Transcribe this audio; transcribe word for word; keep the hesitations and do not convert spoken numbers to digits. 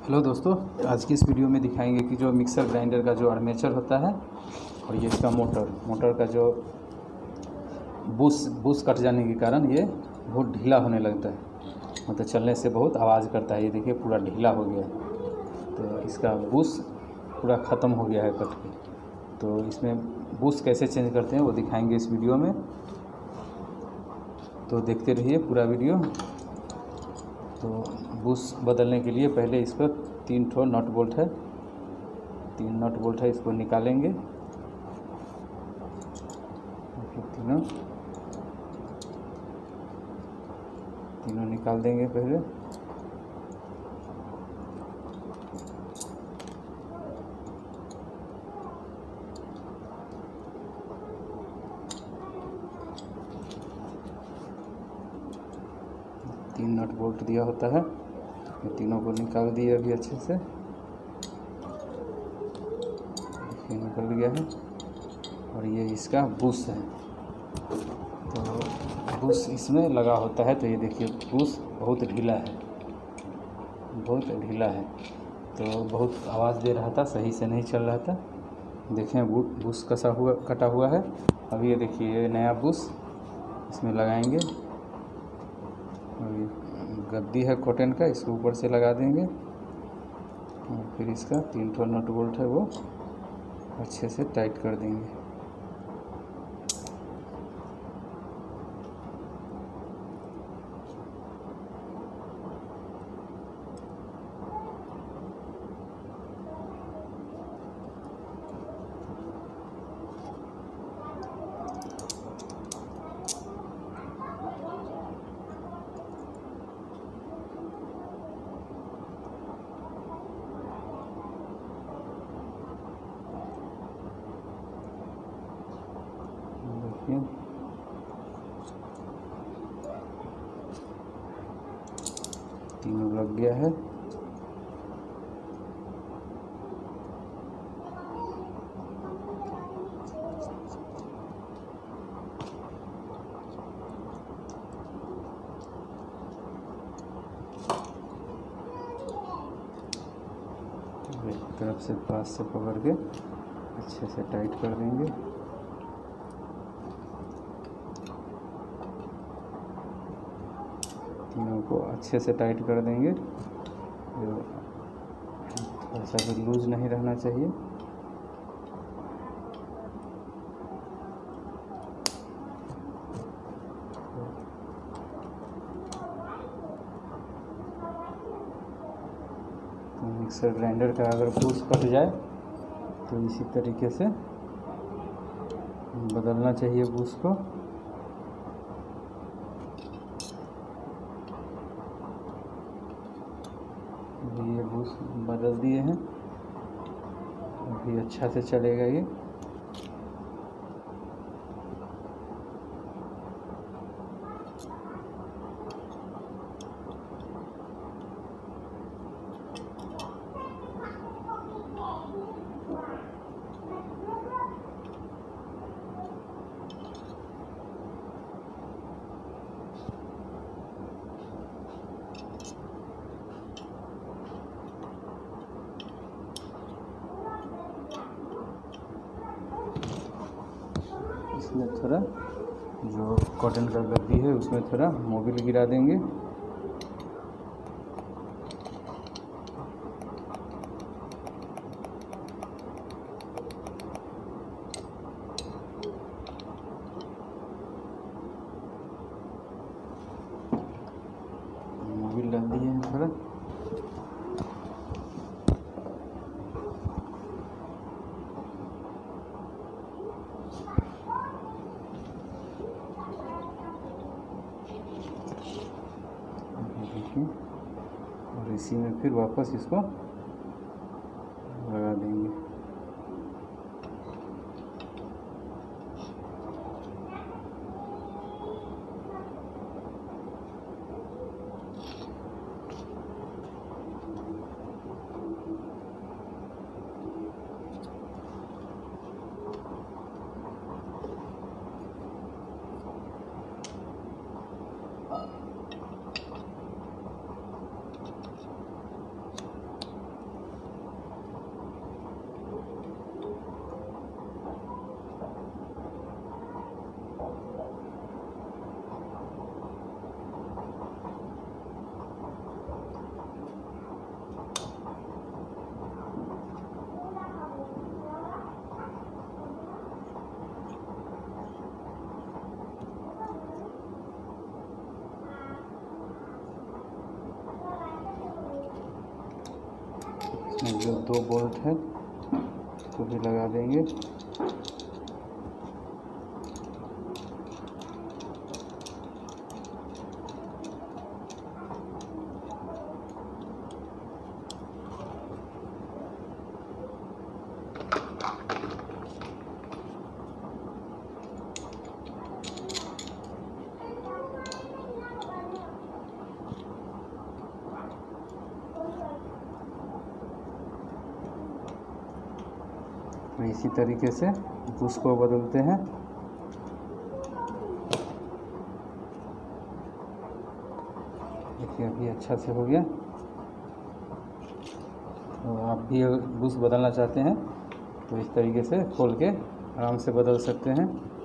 Hello दोस्तों, आज की इस वीडियो में दिखाएंगे कि जो मिक्सर ग्राइंडर का जो आर्मेचर होता है और ये इसका मोटर मोटर का जो बुश बुश कट जाने के कारण ये बहुत ढीला होने लगता है, मतलब चलने से बहुत आवाज़ करता है। ये देखिए पूरा ढीला हो गया है, तो इसका बुश पूरा ख़त्म हो गया है कट के। तो इसमें बुश कैसे चेंज करते हैं वो दिखाएंगे इस वीडियो में, तो देखते रहिए पूरा वीडियो। तो बुश बदलने के लिए पहले इस पर तीन ठो नट बोल्ट है, तीन नट बोल्ट है, इसको निकालेंगे। तीनों तीनों निकाल देंगे पहले। तीन नट बोल्ट दिया होता है, ये तीनों को निकाल दिए अभी अच्छे से, ये निकल गया है। और ये इसका बुश है, तो बुश इसमें लगा होता है। तो ये देखिए बुश बहुत ढीला है, बहुत ढीला है, तो बहुत आवाज़ दे रहा था, सही से नहीं चल रहा था। देखें बुश कसा हुआ कटा हुआ है। अब ये देखिए ये नया बुश इसमें लगाएंगे। गद्दी है कॉटन का, इसको ऊपर से लगा देंगे और फिर इसका तीन ठो नट बोल्ट है वो अच्छे से टाइट कर देंगे। तीनों लग गया है। एक तरफ से पास से पकड़ के अच्छे से टाइट कर देंगे। तीनों को अच्छे से टाइट कर देंगे, थोड़ा सा भी लूज नहीं रहना चाहिए। तो मिक्सर ग्राइंडर का अगर बुश कट जाए तो इसी तरीके से बदलना चाहिए बुश को। ये बुश बदल दिए हैं, अभी अच्छा से चलेगा ये। इसमें थोड़ा जो कॉटन का गद्दी है उसमें थोड़ा मोबिल गिरा देंगे। मोबिल डाल दिए हैं थोड़ा। और इसी में फिर वापस इसको लगा देंगे। इसमें जो दो बोल्ट है तो भी लगा देंगे। इसी तरीके से बुश को बदलते हैं। देखिए अभी अच्छा से हो गया। तो आप भी अगर बुश बदलना चाहते हैं तो इस तरीके से खोल के आराम से बदल सकते हैं।